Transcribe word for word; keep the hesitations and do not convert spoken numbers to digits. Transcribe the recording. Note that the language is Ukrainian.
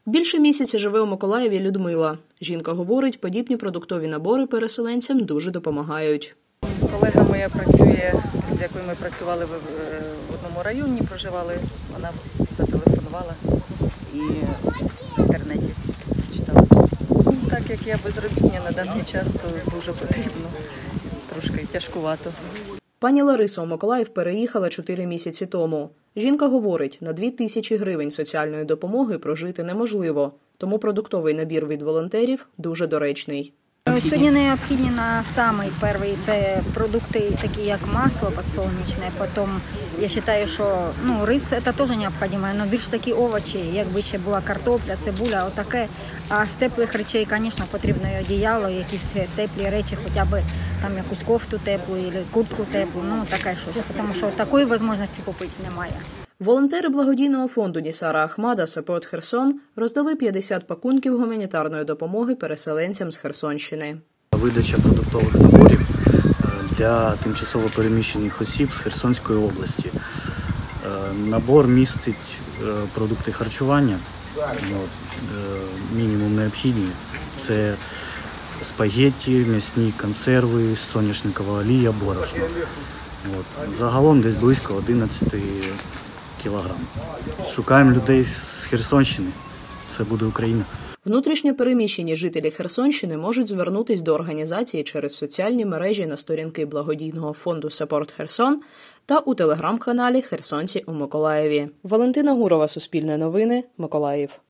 Більше місяця живе у Миколаєві Людмила. Жінка говорить, подібні продуктові набори переселенцям дуже допомагають. Колега моя працює, з якою ми працювали в одному районі, проживали, вона зателефонувала і в інтернеті читала. Так як я безробітна на даний час, то дуже потрібно, трошки тяжкувато. Пані Лариса у Миколаїв переїхала чотири місяці тому. Жінка говорить, на дві тисячі гривень соціальної допомоги прожити неможливо, тому продуктовий набір від волонтерів дуже доречний. Сьогодні необхідні на самий перший це продукти, такі як масло підсолнечне, потім я вважаю, що ну, рис це теж необхідно, але більш такі овочі, якби ще була картопля, цибуля, отаке. А з теплих речей, звісно, потрібно і одіяло, якісь теплі речі, хоча б там якусь кофту теплу, або куртку теплу, ну таке щось, тому що такої можливості купити немає. Волонтери благодійного фонду Нісара Ахмада «Саппорт Херсон» роздали п'ятдесят пакунків гуманітарної допомоги переселенцям з Херсонщини. Видача продуктових наборів для тимчасово переміщених осіб з Херсонської області. Набор містить продукти харчування, мінімум необхідні. Це спагетті, м'ясні консерви, соняшникова олія, борошно. Загалом десь близько одинадцять кілограм. Шукаємо людей з Херсонщини. Все буде Україна. Внутрішньо переміщені жителі Херсонщини можуть звернутись до організації через соціальні мережі на сторінки благодійного фонду «Саппорт Херсон» та у телеграм-каналі «Херсонці у Миколаєві». Валентина Гурова, Суспільне новини, Миколаїв.